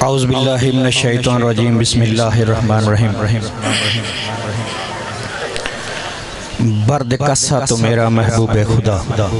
औज़ु बिल्लाहि मिनश शैतानिर रजीम बिस्मिल्लाहिर रहमानिर रहीम। बर्द कस्सा तो मेरा महबूब खुदा,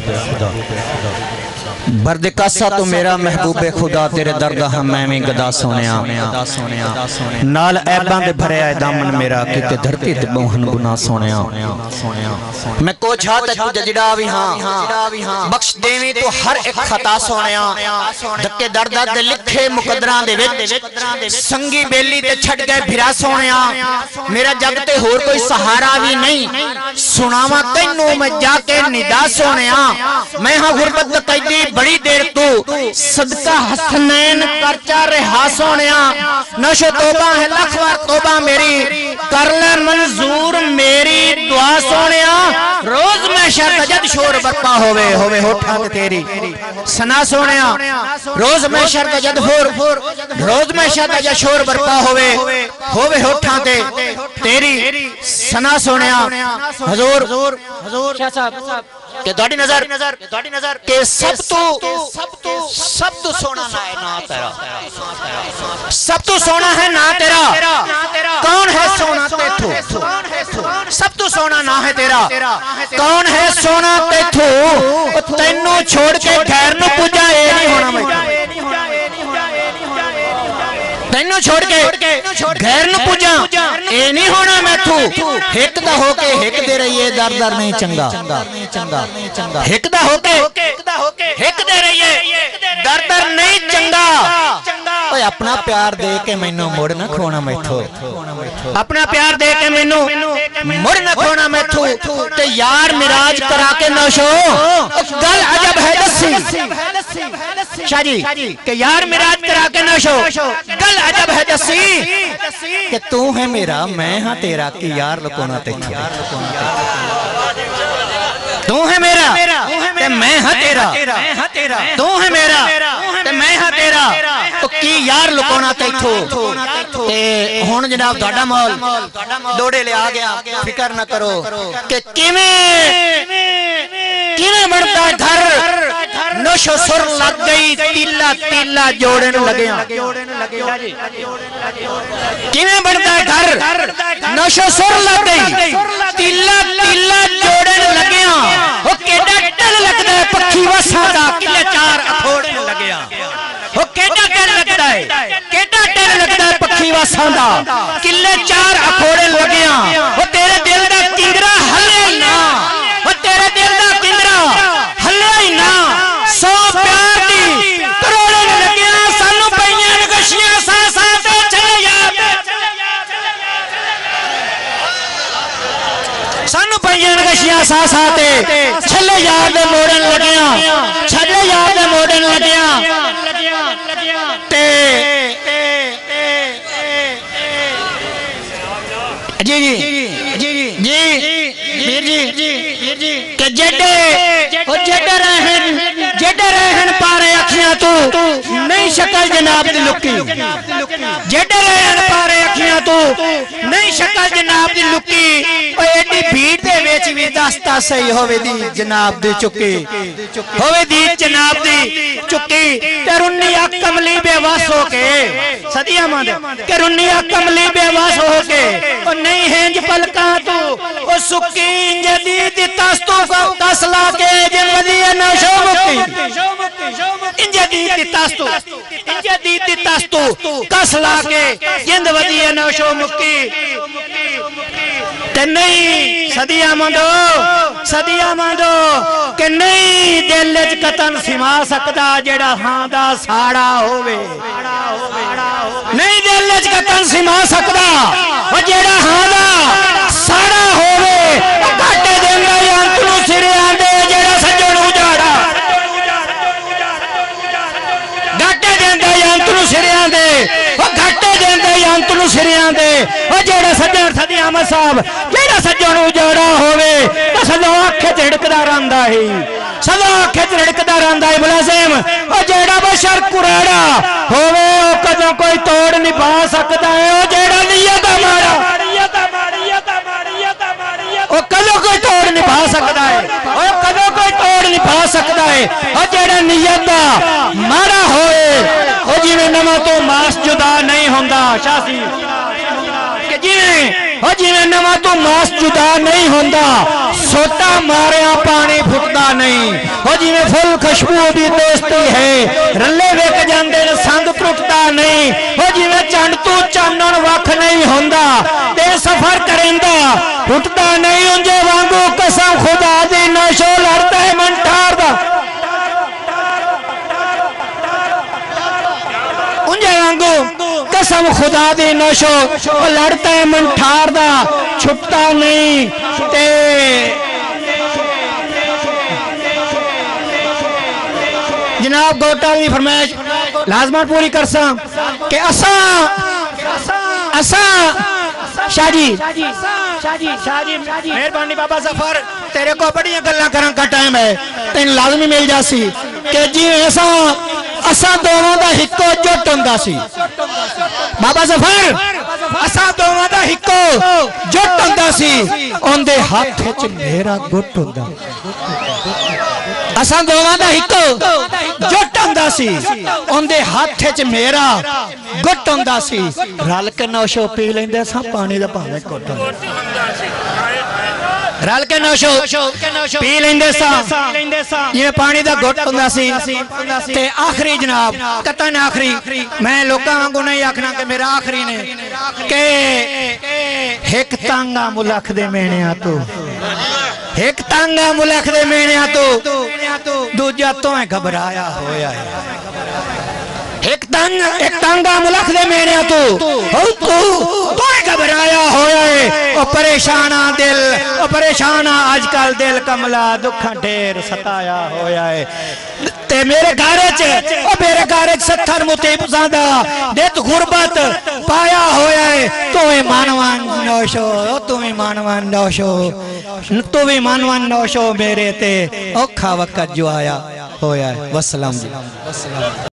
बर्द कस्सा तो मेरा महबूब खुदा, तेरे दर्द हम मैं गदा सोनिया नाल ऐबां दे भरिया दामन मेरा, किते धरती ते बहुन गुनाह सोनिया। मैं कोछा ते तू जजड़ा भी हां, बख्श देवी तो हर एक खता सोनिया। धक्के दर्द दे लिखे मुकद्दरां दे विच संगी बेली ते छड़ गए फिरा सोनिया। मेरा जग ते होर कोई सहारा भी नहीं, सुनावा तैनू मैं जाके निदा सोनिया। मैं हां गुरबत कैदी बड़ी देर तू, सदका हसनैन करचा रहा सोनिया। नशो तौबा है लख बार तौबा मेरी, कर ले मंजूर मेरी दुआ सोनिया। रोज मैं शर जद शोर बरपा होवे होठा ते तेरी सना सोनिया। रोज मैं शर जद रोज मैं शर जद शोर बरपा होवे होठा ते तेरी सना सोनिया। हजूर शाह साहब के ਤੁਹਾਡੀ नजर के सब तो सोना ना तेरा, सब तो सोना है ना तेरा। कौन है सोना तेथू, सब तो सोना ना है तेरा। कौन है सोना तेथू, तेनू छोड़ के गैर नू पूजा ए नहीं होना। मैं तेनू छोड़ के गैर नू पूजा ए नहीं होना। मैथू हिक दा होके हिक दे रहिए, दर दर नहीं चंगा। हिक दा होके हिक दे रहिए, दर दर नहीं चंगा। ओए अपना प्यार दे के मैनू मुड़ ना खोना मैथू, अपना प्यार दे के मैनू मुड़ ना खोना मैथू। ते यार मिराज करा के नशो गल अजब है दसी शाह जी के यार मिराज करा के नशो गल अजब है दसी कि तू है मेरा मैं हाँ तेरा, कि यार लुकोना तेरा। तू है मेरा ते मैं हाँ तेरा, तू है मेरा ते मैं हाँ तेरा, तो की यार लुकोना तेथो। ते हुण जनाब तुहाडा मौल दौड़े ले आ गया, फिकर न करो कि किवें बनता घर। नशो सुर लग गई, तीला तीला जोड़न लगिया। किवें बनता घर, नशो सुर लग गई, तीला तीला जोड़न लगिया। वो केडा डर लगदा है पक्षी वसा दा, किले चार अखोड़न लगिया। वो केडा डर लगदा है, केडा डर लगदा है पक्षी वसा दा, किले चार अखोड़न लगिया। वो तेरे दिल दा किंगरा हले ना, वो तेरे दिल दा किंगरा हले ना। सौ प्यार दी करोड़न लगिया, सानू पईयां नगशियां सा सा ते चले याद, सानू पईयां नगशियां सा सा ते चले याद मोड़न लगिया, चले याद मोड़न लगिया। ते जी जी जी जी वीर जी के जेडे रहन पारे अखियां तू नहीं शक्ल जनाब दी लुकी। जेडे रहन पारे अखियां तू नहीं शक्ल जनाब दी लुकी। ओ एडी भीड़ दे विच भी दस्ता सही होवे दी जनाब दी चुकी, होवे दी जनाब दी चुकी। ते रुन्निया कमली बेवस हो के सदिया मंद के रुन्निया कमली बेवस हो के ओ नहीं हेंज पलका तू ओ सुकी जदीद तस्तु कसला के जिंदगी नशो मुक्ति। जदीद तस्तु कसला के जिंदगी नशो मुक्ति। ते नहीं सदिया मंदो कि नहीं दिल च कतन सिमा सकदा जेड़ा हां दा साड़ा होवे। नहीं दिल च कतन सिमा सकदा ओ जेड़ा हां दा साड़ा होवे। घाटे देंदा अंत नूं सिरे आंदे जेड़ा सज्जण उजाड़ा, घाटे देंदा अंत नूं सिरे आंदे, ओ घाटे देंदा अंत नूं सिरे आंदे। ओ जेड़ा सज्जण सदी अहमद साहब जेड़ा सज्जण उजाड़ा होवे तां सदा अखे च हिड़कदा रहिंदा है, सदा अखे च हिड़कदा रहिंदा है मुलाजिम। ओ जेड़ा बशर कुराड़ा होवे ओ कदों कोई तोड़ नहीं पा सकदा है। ओ जेड़ा नीयत माड़ा ओ कदों कोई तोड़ नहीं पा सकता है, ओ कदों कोई तोड़ नहीं पा हो सकता है और जेड़ा नीयत दा माड़ा होए ओ जिवें नवां तो मास जुदा नहीं होंदा शासी कि जिवें नवां तो मास जुदा नहीं होंदा सोटा मारिया पानी फुटदा नहीं ओ जिवें फुल खुशबू दी दोस्ती है रले विक जांदे ने संग टुटदा नहीं ओ जिवें चंड तू चानण वख नहीं होंदा ते सफर करेंदा टुटदा नहीं उंजे वांगू कसम खुदा दी नशो लड़दा है मन ठारदा उंजे वांगू कसम खुदा दी नशो लड़ता है मन ठारदा छुपता नहीं ते जनाब गोटा की फरमाइश लाजमन पूरी करसा कि असा शाजी मेहरबानी बाबा जफर तेरे को बड़ी गल्लां करन का टाइम है तेन लाजमी मिल जासी कि जी असा दोवां दा हिक्को जुट हुंदा सी बाबा जफर असा दोवां दा हिक्को जुट हुंदा सी ओंदे हाथ विच मेरा गुट हुंदा असा दोवां दा हिक्को जुट हुंदा सी ओंदे हाथ विच मेरा गुट हुंदा सी रल के नौशो पी लैंदे सा पानी दा भावें घुट रल के नौशो पी लेंदे सा जिवें पानी दा घुट हुंदा सी ते आखिरी जनाब कतन आखिरी मैं लोकां वांगू नहीं आखना कि मेरा आखिरी ने के एक तांगा मुलख दे मेणिया तू एक तांगा मुलख दे मेणिया तू दूजा तो घबराया होया है एक तांगा मुलख दे मेरे तू घबराया होया है ओ परेशाना दिल ओ परेशाना आजकल दिल कमला दुख ढेर सताया होया है ते मेरे घर सत्थर मुतीब ज़ादा नित गुरबत पाया होया है तू मानवान नौशो तू मानवान नौशो तू भी मानवान नौशो मेरे ते औखा वक्त जो आया होया है। वस्सलाम।